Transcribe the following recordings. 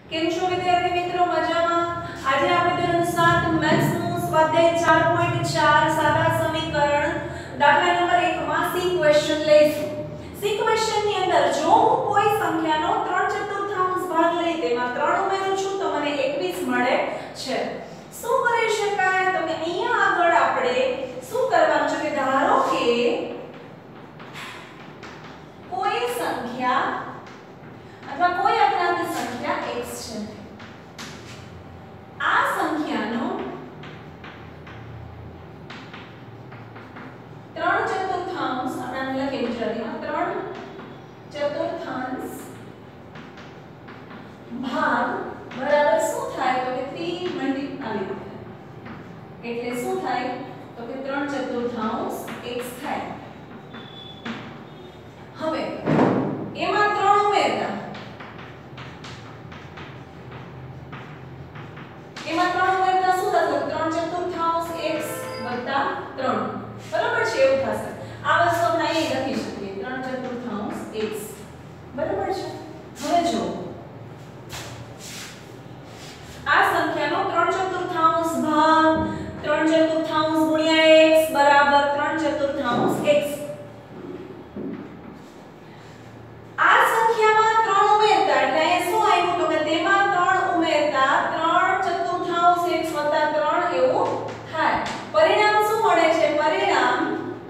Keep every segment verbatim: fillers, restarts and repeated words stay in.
કેમ છો વિદ્યાર્થી મિત્રો? મજામાં? આજે આપણે ધોરણ સાત મેથ્સ નું સ્વાધ્યાય ચાર પોઈન્ટ ચાર સાદા સમીકરણ દાખલા નંબર એક માં સી ક્વેશ્ચન લઈશું. સી ક્વેશ્ચન ની અંદર જો હું કોઈ સંખ્યાનો ત્રણ ચતુર્થાંશ ભાગ લઈ તેમાં ત્રણ ઉમેરું છું તો મને એકવીસ મળે છે. શું કરી શકાય? તો કે અહીંયા આગળ આપણે શું કરવાનું છે કે ધારો કે કોઈ સંખ્યા અથવા કોઈ અજ્ઞાત સંખ્યા x છે. આ સંખ્યાનો ત્રણ ચતુર્થાંશ આપણે લખીએ ગુજરાતીમાં ત્રણ ચતુર્થાંશ ભાગ બરાબર શું થાય તો કે ત્રણ મલ્ટીપ્લાય એટલે શું થાય તો કે ત્રણ ચતુર્થાંશ x થાય. હવે એમાં ત્રણ ઉમેરતા એમાં ત્રણ ઉમેરતા શું થશે? ત્રણ ચતુર્થાંશ x વત્તા ત્રણ બરાબર છે એવું થશે. આ વસ્તુ આપણે અહીં લખી શકીએ ત્રણ ચતુર્થાંશ x બરાબર છે. હવે જો આ સંખ્યાનો ત્રણ ચતુર્થાંશ ભાગ ત્રણ ચતુર્થાંશ ગુણ્યા x બરાબર ત્રણ ચતુર્થાંશ x. આ સંખ્યામાં ત્રણ ઉમેરતા એટલે અહીં શું આવ્યું તો કે તેમાં ત્રણ ઉમેરતા ત્રણ ચતુર્થાંશ x વત્તા ત્રણ એવું થાય. પરિણામ શું મળે છે? પરિણામ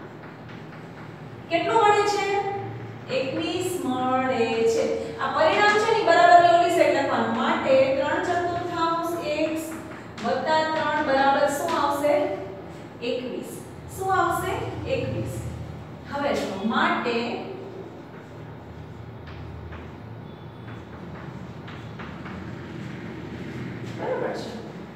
કેટલું મળે છે? એકવીસ મળે છે. આ પરિણામ છે ને બરાબર ઓલી સાઈડ લખવાનું માટે ત્રણ ચતુર્થાંશ x વત્તા ત્રણ બરાબર શું આવશે? એકવીસ. શું આવશે? એકવીસ. હવે જો માટે બરાબર છે.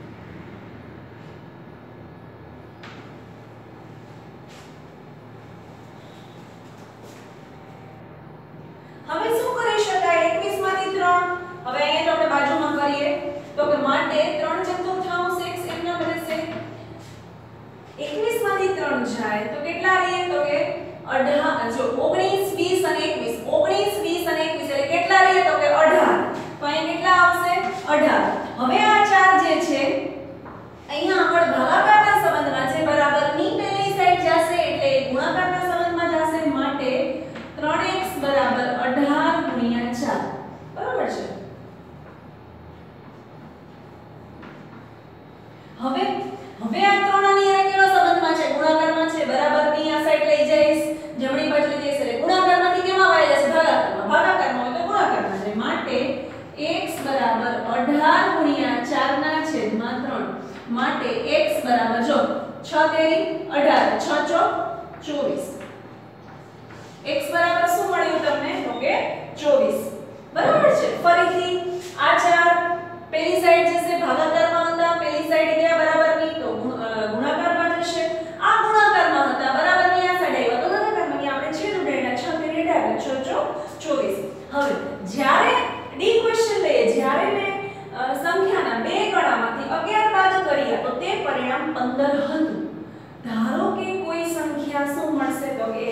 હવે શું કરી શકાય? એકવીસ માંથી ત્રણ હવે અહીંયા તો આપણે બાજુમાં કરીએ તો કે માટે ત્રણ ચતુર્થાંશ x એમના રહેશે. એકવીસ માંથી ત્રણ જાય તો કેટલા રહે તો કે અઢાર. જો ઓગણીસ વીસ અને એકવીસ ઓગણીસ વીસ અને એકવીસ એટલે કેટલા રહે તો કે અઢાર. તો અહીં કેટલા આવશે? અઢાર. હવે આ ચાર જે છે અહીંયા આગળ ભાગાકારના સંબંધમાં છે બરાબર ની પહેલી સાઈડ જશે એટલે ગુણાકારના સંબંધમાં જશે માટે ત્રણ x બરાબર અઢાર ગુણ્યા ચાર બરાબર છે. હવે હવે આ ત્રણ આની હારે કેવા સંબંધમાં છે? ગુણાકારમાં છે બરાબર ની આ સાઈડ લઈ જઈશ જમણી બાજુ લઈ જઈશ એટલે ગુણાકારમાંથી કેમાં વાય જશે? ભાગાકારમાં. ભાગાકારમાં હોય તો ગુણાકારમાં જાય માટે x બરાબર અઢાર ગુણ્યા ચાર ના છેદમાં ત્રણ માટે x બરાબર જો છ તેરી અઢાર છ ચોક ચોવીસ. x બરાબર શું મળ્યું તમને તો કે ચોવીસ બરાબર છે. ફરીથી આ ચાર પેલી સાઈડ જશે ભાગાકારમાં હતા પેલી સાઈડ ગયા બરાબર ની તો ગુણાકારમાં જશે. આ ગુણાકારમાં હતા બરાબર ની આ સાઈડ આવ્યા તો ભાગાકારમાં ગયા આપણે છેદ ઉડાડ્યા છ તેરી અઢાર છ ચોક ચોવીસ. હવે જ્યારે ડી ક્વેશ્ચન લઈએ જ્યારે મેં સંખ્યાના બે ગણામાંથી અગિયાર બાદ કર્યા તો તે પરિણામ પંદર હતું. ધારો કે કોઈ સંખ્યા શું મળશે તો કે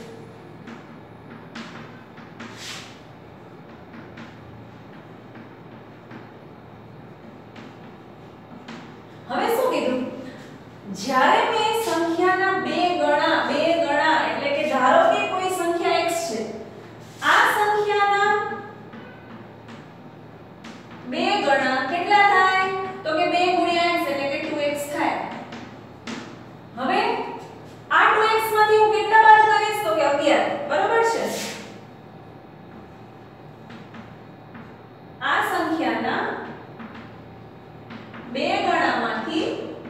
હવે શું કીધું? જ્યારે મેં સંખ્યાના બે ગણા બે ગણા એટલે કે ધારો કે કોઈ સંખ્યા x છે આ સંખ્યાના બે ગણા કેટલા થાય તો કે બે ગુણ્યા x એટલે કે ટુ એક્સ થાય. હવે આ ટુ એક્સ માંથી હું કેટલા બાદ કરીશ તો કે અગિયાર બરાબર છે. આ સંખ્યાના બે ગણામાંથી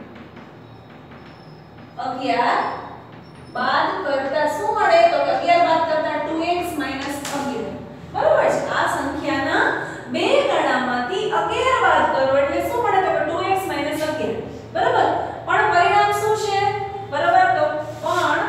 અગિયાર બાદ કરતા શું મળે તો કે અગિયાર બાદ કરતા ટુ એક્સ અગિયાર બરાબર છે. આ સંખ્યાના બે ગણામાંથી અગિયાર બાદ કરો એટલે શું મળે તો કે ટુ એક્સ અગિયાર બરાબર. પણ પરિણામ શું છે બરાબર તો પણ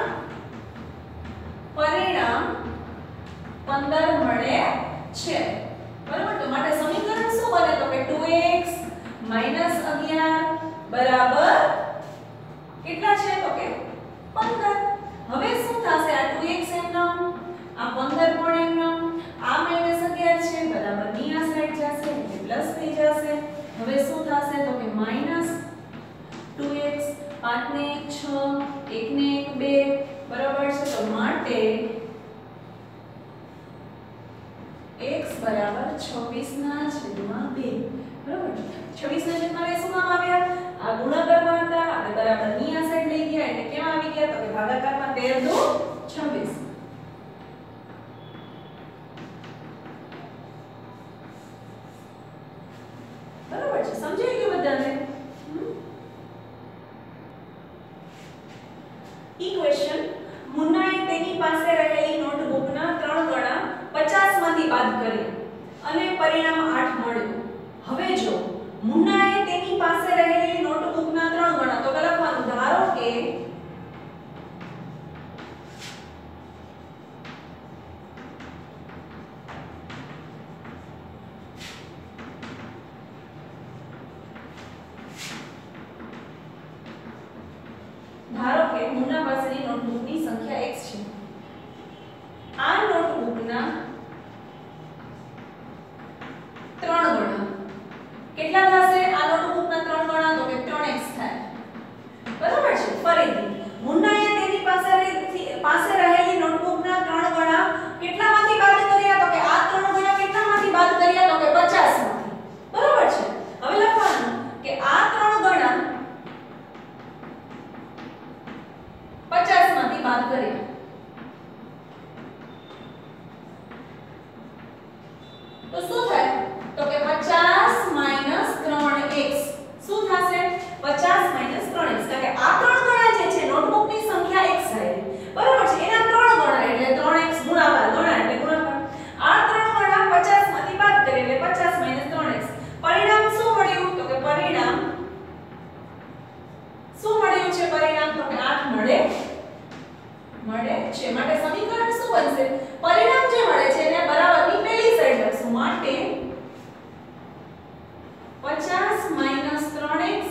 પરિણામ પંદર મળે છે બરાબર. તો માટે સમીકરણ શું બને તો કે ટુ એક્સ અગિયાર બરાબર કેટલા છે તો કે પંદર. હવે શું થશે? આ ટુ એક્સ એમનો આ પંદર પણ એમનો આ માઈનસ અગિયાર છે બરાબર ની આ સાઈડ જશે એટલે પ્લસ થઈ જશે. હવે શું થશે તો કે માઈનસ ટુ એક્સ, પાંચ ને એક છ, એક ને એક બે, બરાબર છે. તો માટે x બરાબર છવ્વીસ ના છેદમાં બે, બરાબર. છવ્વીસ ના છેદમાં બે શું કામ આવ્યા? આ ગુણાકારમાં હતા આપણે બરાબર ની આ સાઈડ લઈ ગયા એટલે કેમ આવી ગયા તો કે ભાગાકારમાં તેર દુ છવ્વીસ. બરાબર છે, સમજાઈ ગયું બધાને? ઇક્વેશન મુન્નાએ તેની પાસે રહેલી નોટબુકના ત્રણ ગણા પચાસ માંથી બાદ કર્યા અને પરિણામ આઠ મળ્યું. હવે જો મુન્નાએ તેની પાસે રહેલી નોટબુકના ત્રણ ગણા, તો લખવાનું ધારો કે ધારો કે મુન્ના પાસેની નોટબુકની સંખ્યા x છે. આ નોટબુકના ત્રણ ગણા કેટલા થશે? આ નોટબુકના ત્રણ ગણા તો કે ત્રણ એક્સ થાય, બરાબર છે. ફરીથી મુન્નાએ તેની પાસે પાસે રહેલી નોટબુકના ત્રણ ગણા કેટલામાંથી બાદ કર્યા તો કે આ ત્રણ ગણા કેટલામાંથી બાદ કર્યા તો કે પચાસ માંથી, બરાબર છે. હવે લખવાનું કે આ ત્રણ ગણા પચાસ માંથી બાદ કર્યા તો શું થાય તો કે પચાસ માઈનસ ત્રણ એક્સ શું થશે? પચાસ માઈનસ ત્રણ એક્સ. કારણ કે આ ત્રણ ગણા જે છે નોટબુકની સંખ્યા x થાય, બરાબર છે. એના ત્રણ ગણા એટલે ત્રણ એક્સ ગુણાકાર, ગણા એટલે ગુણાકાર. આ ત્રણ ગણા પચાસ માંથી બાદ કરીએ એટલે પચાસ માઈનસ ત્રણ એક્સ. પરિણામ શું મળ્યું તો કે પરિણામ શું મળ્યું છે? પરિણામ તો કે આઠ મળે મળે છે. માટે સમીકરણ શું બનશે? પરિણામ જે મળે છે એને બરાબરની પહેલી સાઈડ લખશું. માટે પચાસ માઈનસ ત્રણ એક્સ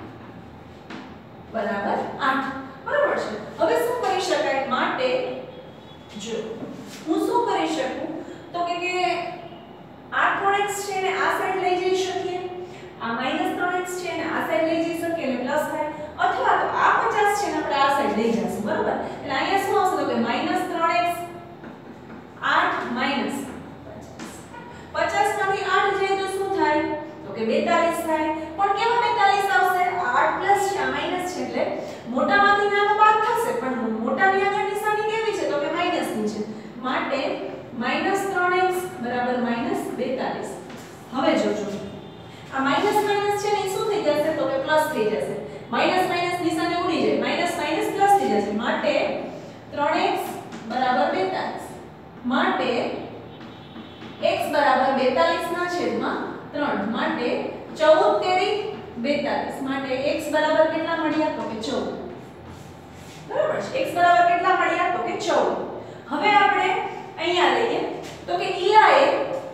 બરાબર આઠ, બરાબર છે. હવે શું કરી શકાય? માટે જો હું શું કરી શકું તો કે કે આ ત્રણ એક્સ છે ને આ સાઈડ લઈ જઈ શકીએ, આ માઈનસ ત્રણ એક્સ છે ને આ સાઈડ લઈ જઈ શકીએ એટલે પ્લસ થાય, અથવા તો આ પચાસ છે ને આપણે આ સાઈડ લઈ જઈશું, બરાબર. એટલે અહીંયા શું આવશે તો કે માઈનસ ત્રણ એક્સ આઠ માઈનસ પચાસ માંથી આઠ જાય તો શું થાય તો કે બેતાલીસ થાય. પણ કેવા બેતાલીસ આવશે? આઠ પ્લસ છે, આ માઈનસ છે એટલે મોટામાંથી નાનો બાદ થશે, પણ મોટાની આગળ નિશાની કેવી છે તો કે માઈનસ ની છે. માટે માઈનસ ત્રણ એક્સ બરાબર માઈનસ બેતાલીસ. હવે જોજો આ માઈનસ માઈનસ છે ને શું થઈ જશે તો કે પ્લસ થઈ જશે. માઈનસ માઈનસ નિશાની ઉડી જાય, માઈનસ માઈનસ પ્લસ થઈ જશે. માટે ત્રણ એક્સ બરાબર બેતાલીસ. માટે x બરાબર બેતાલીસ ના છેદમાં ત્રણ. માટે ચૌદ તેરી બેતાલીસ. માટે x બરાબર કેટલા મળ્યા તો કે ચૌદ, બરાબર છે. x બરાબર કેટલા મળ્યા તો કે ચૌદ. હવે આપણે અહીંયા લઈએ તો કે ઈલાએ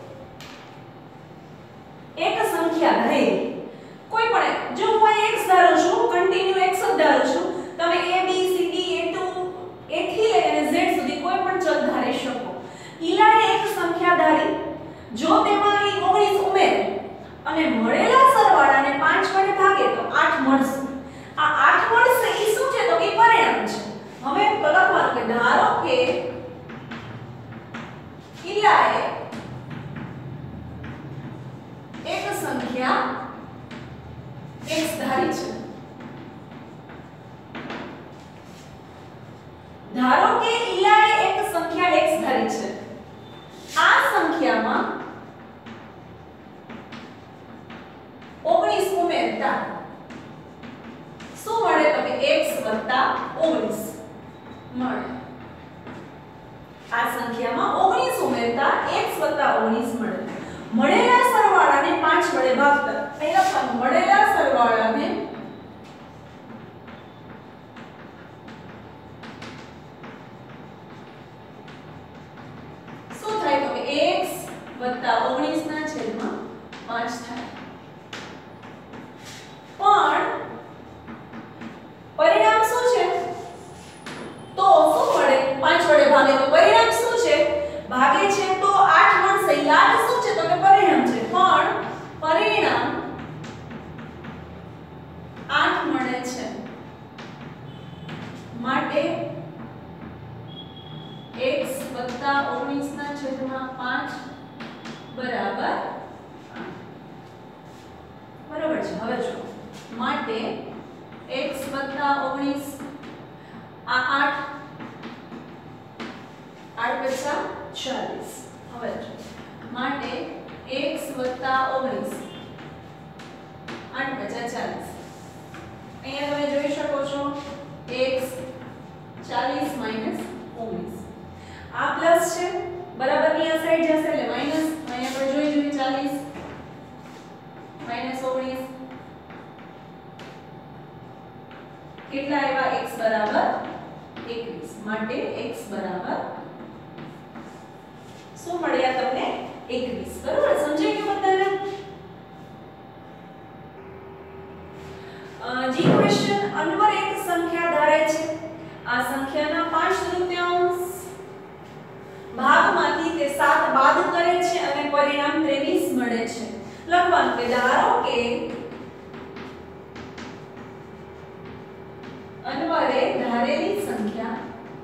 એક સંખ્યા ધારી, કોઈ પણ જો હું x ધારું છું, કન્ટિન્યુ x જ ધારું છું, તમે a b c d a to a થી લઈને z સુધી કોઈ પણ ચલ ધારી શકો. ઈલાએ એક સંખ્યા ધારી, જો તેમાં એ ઓગણીસ ઉમેરે અને મળેલા સરવાળાને પાંચ વડે ભાગે તો આઠ મળશે. આ આઠ મળશે એ શું છે તો કે પરિણામ છે. હવે લખવાનું કે ધારો કે ઈલાએ એક સંખ્યા x ધારી છે. ધારો કે ઈલાએ એક સંખ્યા x ધારી છે. આ સંખ્યામાં ઓગણીસ ઉમેરતા શું મળે તો કે x ઓગણીસ મળે. આ સંખ્યામાં ઓગણીસ ઉમેરતા x ઓગણીસ મળે. મળેલા સરવાળાને પાંચ વડે ભાગતા, અહીં લખવાનું મળેલા સરવાળાને શું થાય તો કે x ઓગણીસ ના છેદમાં પાંચ થાય. પણ પરિણામ શું છે તો શું મળે? પાંચ વડે ભાગે તો પરિણામ શું છે? ભાગે છે તો આઠ મળશે. યાદ શું છે તો કે પરિણામ છે. પણ વત્તા ઓગણીસ આ આઠ આઠ પચાસ ચાલીસ હવે જો માટે x વત્તા ઓગણીસ આઠ પચાસ ચાલીસ અહીંયા તમે જોઈ શકો છો x ચાલીસ માઈનસ ઓગણીસ આ પ્લસ છે બરાબર ની આ સાઈડ જશે એટલે માઈનસ અહીંયા પર જોઈ જોઈ ચાલીસ માઈનસ ઓગણીસ કેટલા આવ્યા x બરાબર એકવીસ માટે x બરાબર શું મળ્યા તમને એકવીસ બરાબર સમજાઈ ગયું બધાને જી ક્વેશ્ચન અન્વર એક સંખ્યા ધારે છે આ સંખ્યાના પાંચ તૃતીયાંશ ભાગમાંથી તે સાત બાદ કરે છે અને પરિણામ ત્રેવીસ મળે છે લખવાનું કે ધારો કે અન્વરે ધારેલી સંખ્યા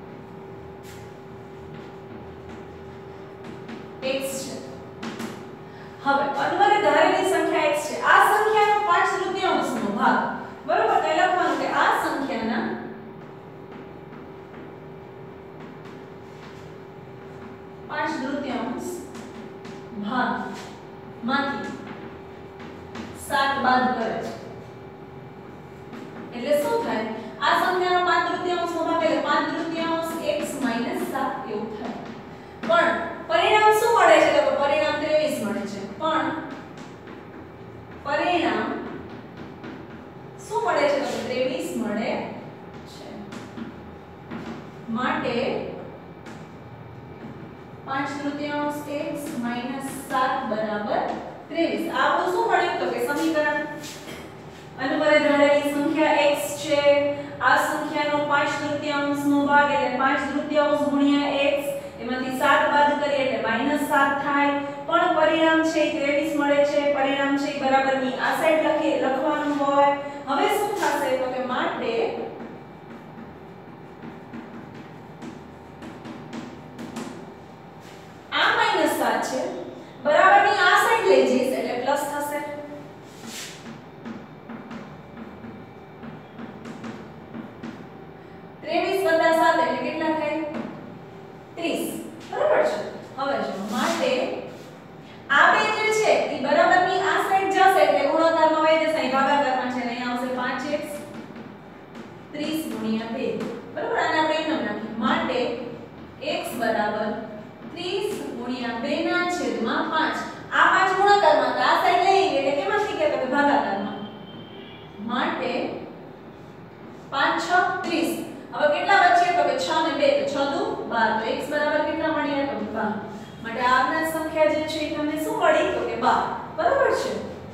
x છે હવે અન્વરે ધારેલી સંખ્યા x છે આ સંખ્યાનો પાંચ તૃતીયાંશનો ભાગ બરોબર તો લખવાનું કે આ સંખ્યાના પાંચ તૃતીયાંશ ભાગ માંથી સાત બાદ કરે છે એટલે શું થાય આ સંખ્યાનો પાંચ તૃતીયાંશનો ભાગ એટલે પાંચ તૃતીયાંશ x - સાત એવું થાય પણ પરિણામ શું મળે છે તો પરિણામ ત્રેવીસ મળે છે પણ પરિણામ શું મળે છે તો ત્રેવીસ મળે છે માટે પાંચ તૃતીયાંશ x - સાત બરાબર ત્રેવીસ આ આપણું શું મળ્યું તો કે સમીકરણ અન્વરે ધારેલી સંખ્યા x છે આ સંખ્યાનો પાંચ તૃતીયાંશનો ભાગ એટલે પાંચ તૃતીયાંશ ગુણ્યા x એમાંથી સાત બાદ કરીએ એટલે માઈનસ સાત થાય પણ પરિણામ છે ત્રેવીસ મળે છે પરિણામ છે બરાબર ની આ સાઈડ લખી લખવાનું હોય હવે શું થશે તો કે માટે આ માઈનસ સાત છે બરાબર ની આ સાઈડ લઈ જઈશ એટલે પ્લસ થશે ત્રેવીસ વત્તા સાત એટલે કેટલા થાય ત્રીસ બરાબર છે હવે જો માટે આ બે જે છે એ બરાબરની આ સાઈડ જશે એટલે ગુણાકારમાં વહી જશે અહીં ભાગાકારમાં છે અહીંયા આવશે પાંચ x ત્રીસ ગુણ્યા બે બરાબર આને આપણે એમ નાખીએ માટે x બરાબર ત્રીસ ગુણ્યા બે ના છેદમાં પાંચ આ પાંચ ગુણાકારમાં તો આ સાઈડ લઈ એટલે કેમાં થઈ ગયા તો ભાગાકારમાં માટે પાંચ છ ત્રીસ હવે કેટલા બચ્યા તો કે છ ને બે તો છ દુ બાર તો x બરાબર કેટલા મળ્યા તો બાર માટે આપના સંખ્યા જે છે તમને શું મળી તો કે બાર બરાબર છે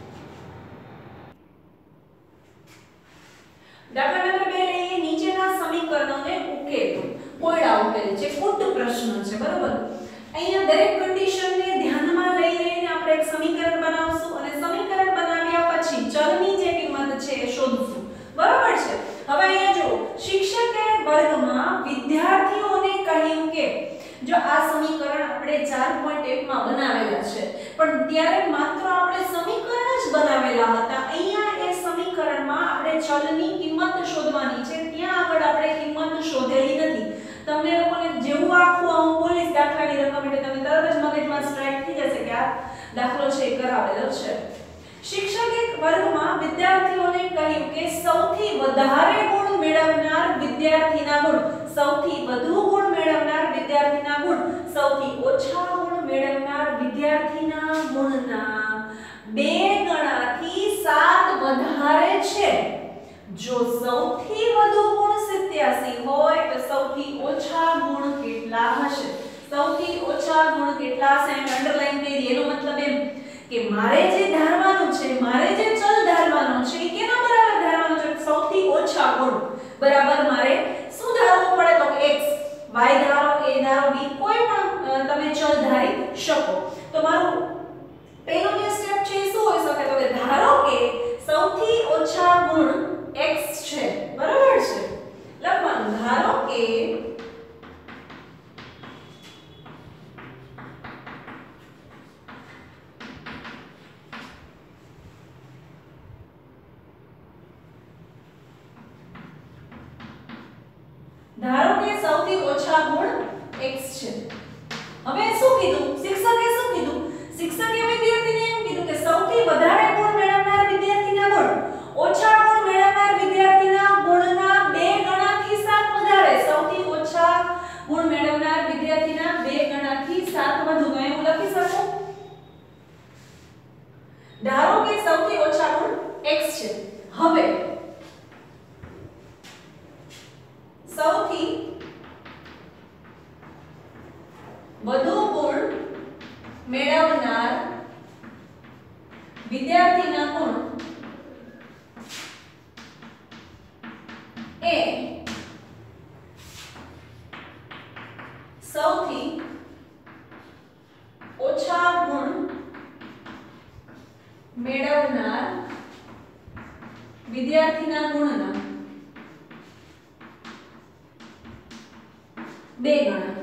દાખલા નંબર બે લઈએ નીચેના સમીકરણોને ઉકેલો કોયડા ઉકેલ છે કુટ પ્રશ્ન છે બરાબર અહીંયા દરેક કન્ડિશનને ધ્યાનમાં લઈ લઈને આપણે એક સમીકરણ બનાવશું અને સમીકરણ બનાવ્યા પછી ચલની જે કિંમત છે એ શોધશું બરાબર છે હવે અહીંયા જો શિક્ષકે વર્ગમાં વિદ્યાર્થીઓને કહ્યું કે જો આ સમીકરણ આપણે ચાર પોઈન્ટ એક માં બનાવેલા છે પણ ત્યારે માત્ર આપણે સમીકરણ જ બનાવેલા હતા અહીંયા એ સમીકરણમાં આપણે ચલની કિંમત શોધવાની છે ત્યાં આગળ આપણે કિંમત શોધેલી નથી તમને લોકોને જેવું આખું હું બોલીશ દાખલાની રકમ એટલે તમને તરત જ મગજમાં સ્ટ્રાઇક થઈ જશે કે આ દાખલો છે એ કરાવેલો છે શિક્ષકે વર્ગમાં વિદ્યાર્થીઓને કહ્યું કે સૌથી વધારે ગુણ મેળવનાર વિદ્યાર્થીના ગુણ સૌથી વધુ ગુણ મેળવનાર વિદ્યાર્થીના ગુણ સૌથી ઓછા ગુણ મેળવનાર વિદ્યાર્થીના ગુણના બે ગણાથી સાત વધારે છે જો સૌથી વધુ ગુણ સિત્યાસી હોય તો સૌથી ઓછા ગુણ કેટલા હશે સૌથી ઓછા ગુણ કેટલા હશે એમ અંડરલાઈન કરી એનો મતલબ એમ કે મારે જે ધારવાનું છે મારે જે ચલ ધારવાનો છે એ કેના બરાબર ધારવાનો છે સૌથી ઓછા ગુણ બરાબર મારે શું ધારવું પડે તો x y ધારો a ધારો b કોઈ પણ તમે ચલ ધારી શકો તો મારું પહેલું જે સ્ટેપ છે એ શું હોઈ શકે તો કે ધારો કે સૌથી ઓછા ગુણ x છે બરાબર છે લખવાનું ધારો કે કે સૌથી ઓછા ગુણ x છે. હવે શું કીધું શિક્ષકે શું કીધું શિક્ષકે વિદ્યાર્થીને એમ કીધું કે સૌથી વધારે ગુણ મેળવનાર વિદ્યાર્થીના ગુણ ઓછા ગુણ મેળવનાર વિદ્યાર્થીના ગુણના બે ગણાથી સાત વધારે. સૌથી ઓછા ગુણ મેળવનાર વિદ્યાર્થીના બે ગણાથી સાત વધુ. તો હું લખી શકું ધારો કે સૌથી ઓછા ગુણ x છે. હવે સૌથી વધુ ગુણ મેળવનાર વિદ્યાર્થીના ગુણ એ સૌથી ઓછા ગુણ મેળવનાર વિદ્યાર્થીના ગુણના બે ગણા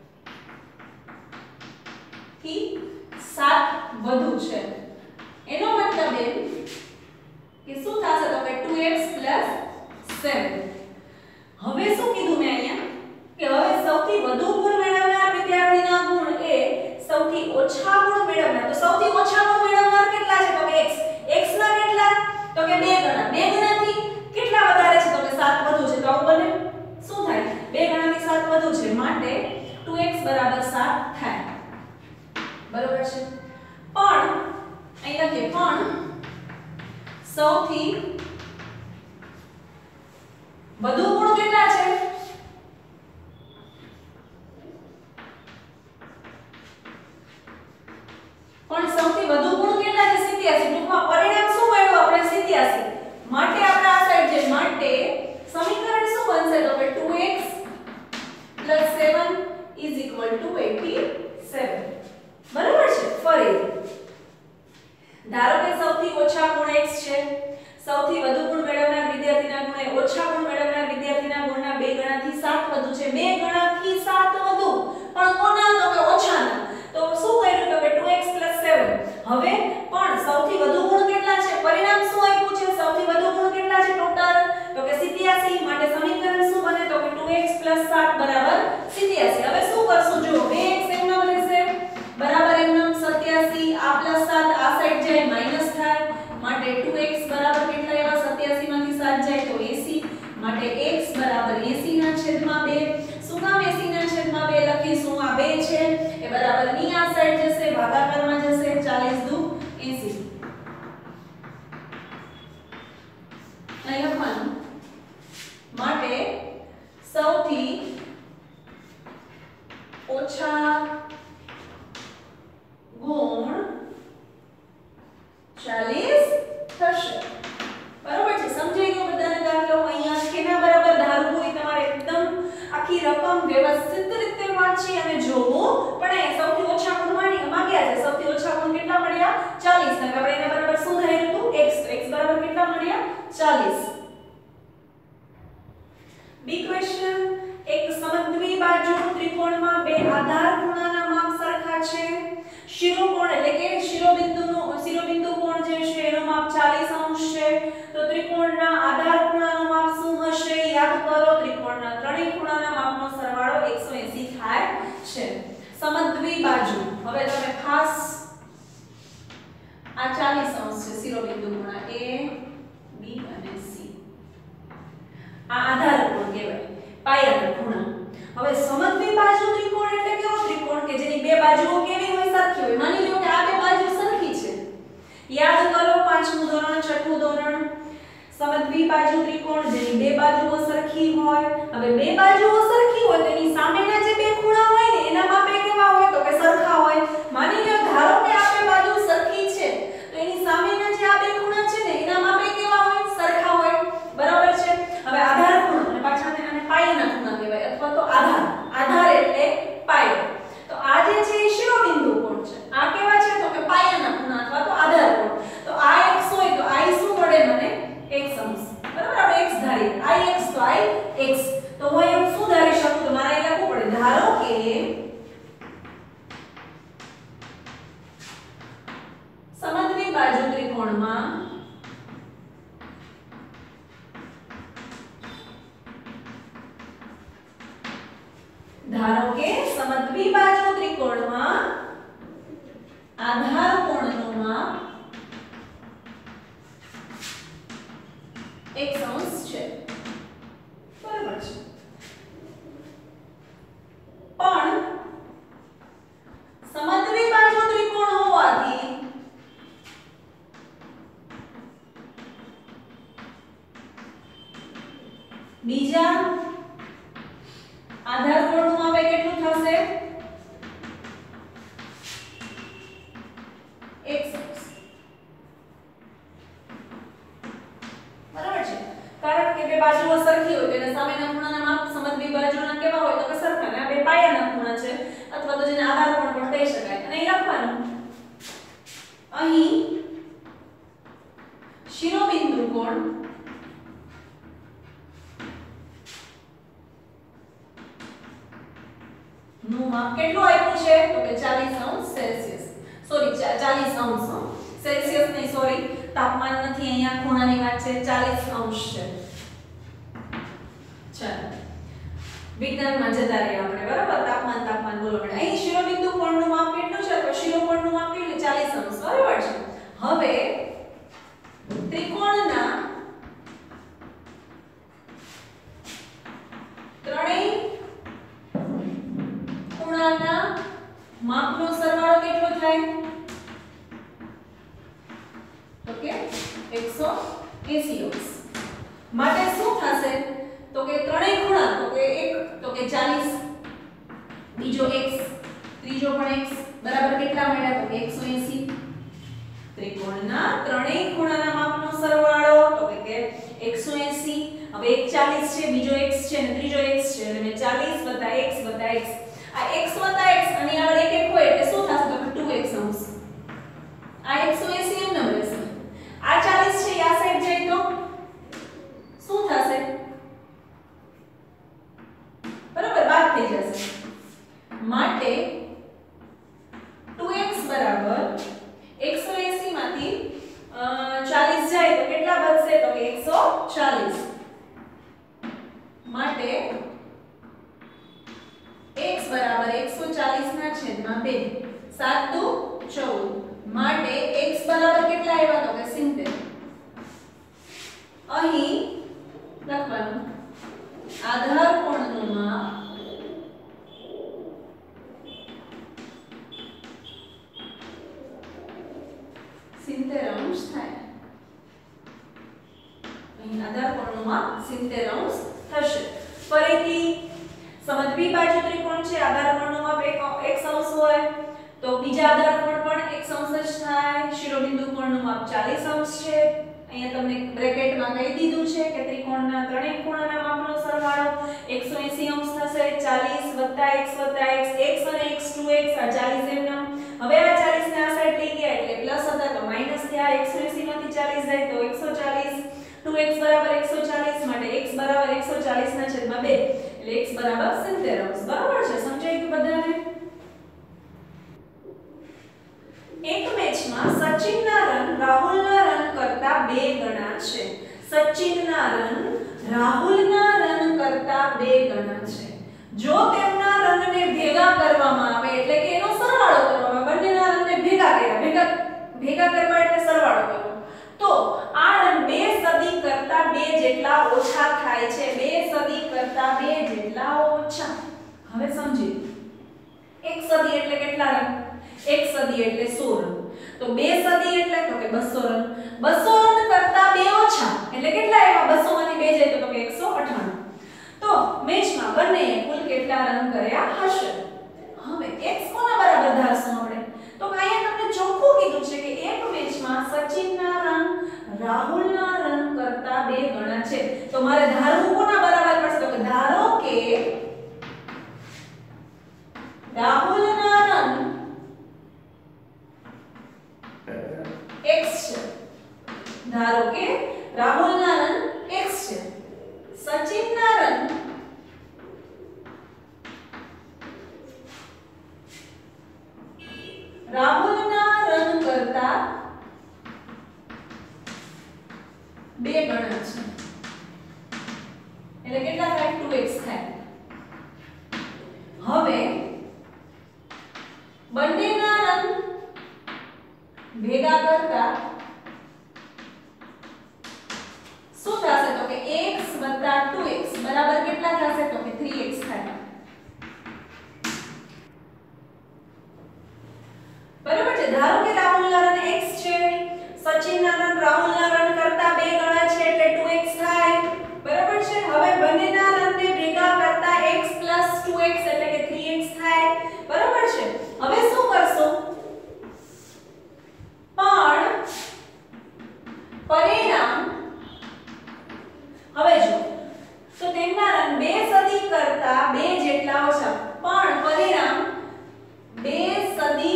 થી સાત વધુ છે. એનો મતલબ એમ કે શું થશે તો કે ટુ એક્સ સેવન. હવે શું કીધું મેં અહીંયા કે હવે સૌથી વધુ ગુણ મેળવનાર વિદ્યાર્થીના ગુણ એ સૌથી ઓછા ગુણ મેળવનાર. તો સૌથી ઓછા ગુણ મેળવનાર કેટલા છે તો કે x. x ના કેટલા તો કે બે ગણા. બે ગણાથી કેટલા વધારે છે તો કે સાત વધુ છે. તો આવું બને શું થાય બે ગણાથી સાત વધુ છે માટે ટુ એક્સ સાત થાય. બરોબર છે. પણ અહીં લખીએ પણ સૌથી વધુ ગુણ કેટલા છે પણ સૌથી વધુ ગુણ કેટલા છે સિત્યાસી. ટૂંકમાં પરિણામ શું મળ્યું આપણે સિત્યાસી. માટે આપણે આ સાઈડ છે માટે સમીકરણ શું બનશે તો કે two x seven eighty seven. બરાબર છે. ફરી ધારો કે સૌથી ઓછા ગુણ x છે. સૌથી વધુ ગુણ મેળવનાર વિદ્યાર્થીના ગુણ એ ઓછા ગુણ મેળવનાર વિદ્યાર્થીના ગુણના બે ગણાથી સાત વધુ છે. બે ગણાથી સાત વધુ પણ કોના તો કે ઓછાના. તો શું કર્યું તો કે ટુ એક્સ સેવન. હવે પણ સૌથી વધુ ગુણ કેટલા છે પરિણામ શું આપ્યું છે સૌથી વધુ ગુણ કેટલા છે ટોટલ તો કે સિત્યાસી. માટે સમીકરણ શું બને તો કે ટુ એક્સ સાત બરાબર સિત્યાસી. હવે શું કરશું જો બે x એમનો રહેશે બરાબર એમનો સત્યાસી. આ પ્લસ સાત આ સાઈડ જાય માઈનસ થાય માટે ટુ એક્સ બરાબર કેટલા એવા સત્યાસી માંથી સાત જાય તો એંસી. માટે x બરાબર એંસી ના છેદમાં બે. શું કામ એંસી ના છેદમાં બે લખીશું આ બે છે એ બરાબર ની આ સાઈડ જશે ભાગાકારમાં જશે ચાલીસ દુ એંસી. અહીં લખવાનું માટે સૌથી ઓછા ગુણ ચાલીસ થશે. બરોબર છે. સમજાઈ ગયો બધાને દાખલો. અહીંયા કેના બરાબર ધારવું હોય તમારે એકદમ આખી રકમ વ્યવસ્થિત રીતે વાંચી અને જોવું પણ એ સૌથી ઓછા ગુણ માની માંગ્યા છે. સૌથી ઓછા ગુણ કેટલા મળ્યા ચાલીસ. ને આપણે એના બરાબર શું ધાર્યું હતું x. x બરાબર કેટલા મળ્યા ચાલીસ. બી ક્વેશ્ચન એક સમદ્વિ બાજુ ત્રિકોણમાં બે આધાર ખૂણાના માપ સરખા છે. શિરોકોણ એટલે કે શિરોબિંદુનું શિરોબિંદુ કોણ જે છે એનું માપ ચાલીસ અંશ છે. તો ત્રિકોણના આધાર ખૂણાનું માપ શું હશે યાદ કરો. ત્રિકોણના ત્રણેય ખૂણાના માપનો સરવાળો એકસો એંસી થાય છે. સમદ્વિ બાજુ. હવે તમે ખાસ આ ચાલીસ અંશ છે શિરોબિંદુ ખૂણા a b અને c. આ આધાર કોણ કહેવાય પાયાના ખૂણા. હવે સમદ્વિ બાજુ ત્રિકોણ એટલે કેવો ત્રિકોણ કે જેની બે બાજુઓ કેવી હોય સરખી હોય. માની લો કે આ બે બાજુ સરખી છે. યાદ કરો પાંચમું ધોરણ છઠ્ઠું ધોરણ. સમદ્વિ બાજુ ત્રિકોણ જેની બે બાજુઓ સરખી હોય. હવે બે બાજુઓ સરખી હોય તો એની સામેના જે બે ખૂણા હોય ને એના માપે કેવા હોય તો કે સરખા હોય. માની લો ધારો કે આ બે બાજુ સરખી છે તો એની સામેના જે આ બે ખૂણા છે ને એના માપે કેવા હોય સરખા હોય. બરાબર છે. હવે આધાર ખૂણો અને પાછા આને પાયાના ખૂણા કહેવાય અથવા તો આધાર. આધાર એટલે પાયો. તો આ જે છે એ શિરોબિંદુ કોણ છે. આ કેવા છે તો કે પાયાના ખૂણા અથવા તો આધાર કોણ. તો આ x હોય તો i શું મળે મને x અંશ. બરાબર આપણે x ધારીએ i x તો i x. તો હું એમ શું ધારી શકું તો મારે અહીં લખવું પડે ધારો કે સમદ્વિ બાજુ ત્રિકોણમાં દ્વિબાજુ ત્રિકોણમાં આધાર કોણનું માપ એક અંશ છે, બરાબર છે। પણ સમદ્વિબાજુ ત્રિકોણ હોવાથી બીજા આધાર કોણનું માપ કેટલું થશે? એક અંશ, બરાબર છે। કારણ કે બે બાજુઓ સરખી હોય એટલે સામેના ખૂણાના માપ સમદ્વિબાજુના કેવા હોય તો કે સરખા, ને આ બે પાયાના ખૂણા છે અથવા તો જેને આધાર કોણ પણ કહી શકાય। અને એ લખવાનું અહીં શિરોબિંદુ કોણ નું માપ કેટલું આપ્યું છે તો કે ચાલીસ અંશ સેલ્સિયસ, સોરી ચાલીસ અંશ સેલ્સિયસ નહીં, સોરી તાપમાન નથી, અહીંયા ખૂણાની વાત છે, ચાલીસ અંશ છે। ચાલો વિજ્ઞાનમાં જતા રહીએ આપણે, બરાબર। તાપમાન તાપમાન બોલો પડે। અહીં શિરોબિંદુ કોણનું માપ કેટલું છે તો શિરોકોણનું માપ કેટલું? ચાલીસ અંશ, બરાબર છે। હવે ત્રિકોણના ત્રણેય ખૂણાના માપનો સરવાળો કેટલો થાય તો કે એકસો એંસી અંશ। માટે શું થશે તો કે ત્રણેય ખૂણા તો કે એક તો કે ચાલીસ, બીજો x, ત્રીજો પણ x, બરાબર કેટલા મળ્યા તો કે એકસો એંસી। ત્રિકોણના ત્રણેય ખૂણાના માપનો સરવાળો તો કે એકસો એંસી। હવે એક ચાલીસ છે, બીજો x છે અને ત્રીજો x છે, એટલે મેં ચાલીસ વત્તા x વત્તા x, આ x વત્તા x અને આગળ એક એક હોય એટલે શું થશે તો કે ટુ એક્સ અંશ। આ એકસો એંસી એમ ન રહેશે, આ ચાલીસ છે આ સાઈડ જાય તો શું થશે બરાબર બાદ થઈ જશે। માટે ટુ એક્સ બરાબર એકસો એંસી માંથી ચાલીસ જાય તો કેટલા બચશે તો કે એકસો ચાલીસ। માટે x બરાબર એકસો ચાલીસ ના છેદમાં બે, સાત દુ ચૌદ, માટે x બરાબર કેટલા આવ્યા તો કે સિત્તેર। અહીં લખવાનું આધાર કોણનું માપ સિત્તેર અંશ થાય। અહીં આધાર કોણનું માપ સિત્તેર અંશ થશે। ફરીથી સમદ્વિબાજુ ત્રિકોણ છે, આધાર કોણનું માપ એક અંશ હોય તો બીજા આધાર કોણ પણ એક અંશ જ થાય। શિરોબિંદુ કોણનું માપ ચાલીસ અંશ છે। અહીંયા તમને બ્રેકેટમાં કહી દીધું છે કે ત્રિકોણના ત્રણેય ખૂણાના માપનો સરવાળો એકસો એંસી અંશ થશે। ચાલીસ વત્તા x વત્તા x, x અને x ટુ x, આ ચાલીસ એમ નામ। હવે આ ચાલીસ ને આ સાઈડ લઈ ગયા એટલે પ્લસ હતા તો માઈનસ થયા, એકસો એંસી માંથી ચાલીસ જાય તો એકસો ચાલીસ, ટુ એક્સ બરાબર એકસો ચાલીસ, માટે x બરાબર એકસો ચાલીસ ના છેદમાં બે, એટલે x બરાબર સિત્તેર અંશ। બરાબર છે, સમજાઈ ગયું બધાને? એક મેચમાં સચિનના રન રાહુલના રન કરતા બે ગણા છે। સચિનના રન રાહુલના રન કરતા બે ગણા છે। જો તેમના રનને ભેગા કરવામાં આવે એટલે કે એનો સરવાળો કરવામાં, બંનેના રનને ભેગા કર્યા, ભેગા ભેગા કરવા એટલે સરવાળો કરવો, તો આ રન બે સદી કરતા બે જેટલા ઓછા થાય છે। બે સદી કરતા બે જેટલા ઓછા। હવે સમજી, એક સદી એટલે કેટલા રન? એક સદી એટલે સો રન, તો બે સદી એટલે તો કે બસો રન। બસો રન કરતા બે ઓછા એટલે કેટલા આવ્યા? બસો માંથી બે જાય તો કે એકસો અઠ્ઠાણું। તો મેચમાં બંનેએ કુલ કેટલા રન કર્યા હશે? હવે x કોના બરાબર ધારશું આપણે? તો અહીંયા તમને ચોખ્ખું કીધું છે કે એક મેચમાં સચિનના રન રાહુલના રન કરતા બે ગણા છે। તો મારે ધારવું કોના બરાબર પડશે? તો કે ધારો કે રાહુલના રન x છે, ધારો કે રાહુલના રન x છે, સચિનના રન રાહુલના રન કરતા બે ગણા છે, એટલે કેટલા થાય? ટુ એક્સ થાય। હવે પરિણામ હવે જો તો તેમના રન બે સદી કરતા બે જેટલા ઓછા, પણ પરિણામ બે સદી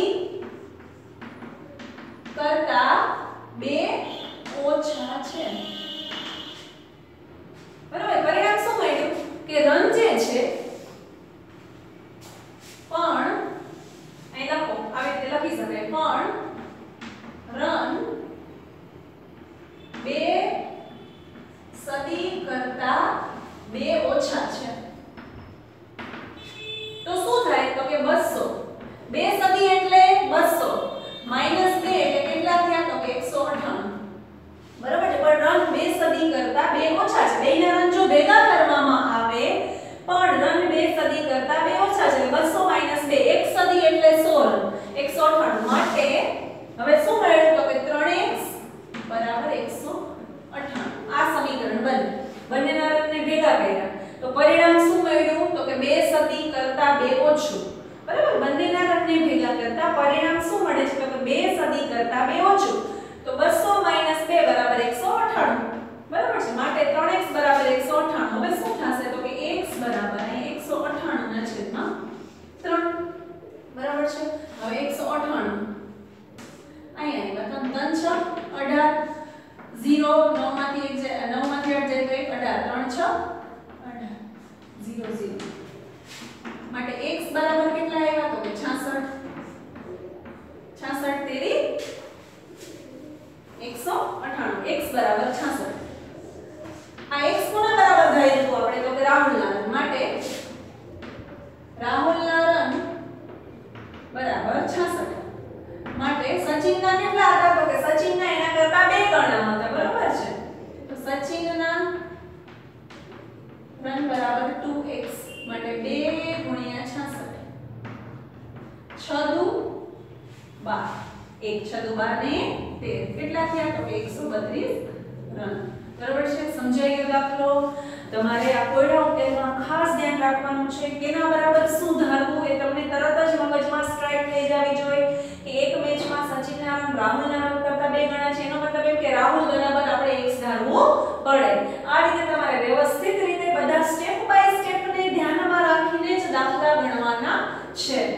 કરતા બે ઓછા છે. બરાબર, પરિણામ શું મળ્યું કે રન જે છે પણ અહીં લખો આવી રીતે લખી શકાય, પણ રન બે સદી કરતા બે ઓછા છે. તો શું થાય તો કે બસો. બે સદી એટલે બસો માઈનસ બે એટલે કેટલા થયા તો કે એકસો અઠ્ઠાણું. બરાબર છે, પણ રન બે સદી કરતા બે ઓછા છે. બેના રન જો ભેગા કરવામાં આવે પણ રન બે સદી કરતા બે ઓછા છે, બસો માઈનસ બે, એક સદી એટલે સો રન, એકસો અઠ્ઠાણું. માટે હવે શું મળ્યું તો કે ત્રણ એક્સ બરાબર એકસો અઠ્ઠાણું. આ સમીકરણ બન્યું. બંનેના રનને ભેગા કર્યા તો પરિણામ શું મળ્યું તો કે બે સદી કરતા બે ઓછું. બરાબર, બંનેના રનને ભેગા કરતા પરિણામ શું મળે છે તો કે બે સદી કરતા બે ઓછું. તો બસો માઈનસ બે બરાબર એકસો અઠ્ઠાણું. બરાબર છે, માટે ત્રણ એક્સ બરાબર એકસો અઠ્ઠાણું. હવે શું થશે તો કે x બરાબર અહીં એકસો અઠ્ઠાણું ના છેદમાં ત્રણ. બરાબર છે, હવે એકસો અઠ્ઠાણું અહીં આવ્યા ત્રણ ત્રણ છ અઢાર, ઝીરો નવ માંથી એક જાય નવ માંથી આઠ જાય તો એક, અઢાર, ત્રણ છ અઢાર, ઝીરો ઝીરો. માટે x બરાબર કેટલા આવ્યા તો કે છાસઠ. છાસઠ તેરી એકસો અઠ્ઠાણું, x બરાબર છાસઠ. આ x કોના બરાબર ધાર્યું આપણે તો કે રાહુલના રન. માટે રાહુલના રન બરાબર છાસઠ. માટે સચિનના કેટલા હતા તો કે સચિનના એના કરતા બે ગણા હતા. બરાબર છે, તો સચિનના રન બરાબર ટુ એક્સ. માટે બે ગુણ્યા છાસઠ, છ દુ બાર, એક છ દુ બાર ને તેર, કેટલા થયા તો કે એકસો બત્રીસ રન. બરાબર છે, સમજાઈ ગયો દાખલો. તમારે આ કોયડા ઉકેલમાં ખાસ ધ્યાન રાખવાનું છે કેના બરાબર શું ધારવું એ તમને તરત જ મગજમાં સ્ટ્રાઇક થઈ જવી જોઈએ કે એક મેચમાં સચિનના રન રાહુલના રન કરતા બે ગણા છે, એનો મતલબ એમ કે રાહુલ બરાબર આપણે x ધારવું પડે. આ રીતે તમારે વ્યવસ્થિત રીતે બધા સ્ટેપ બાય સ્ટેપ ને ધ્યાનમાં રાખીને જ દાખલા ગણવાના છે.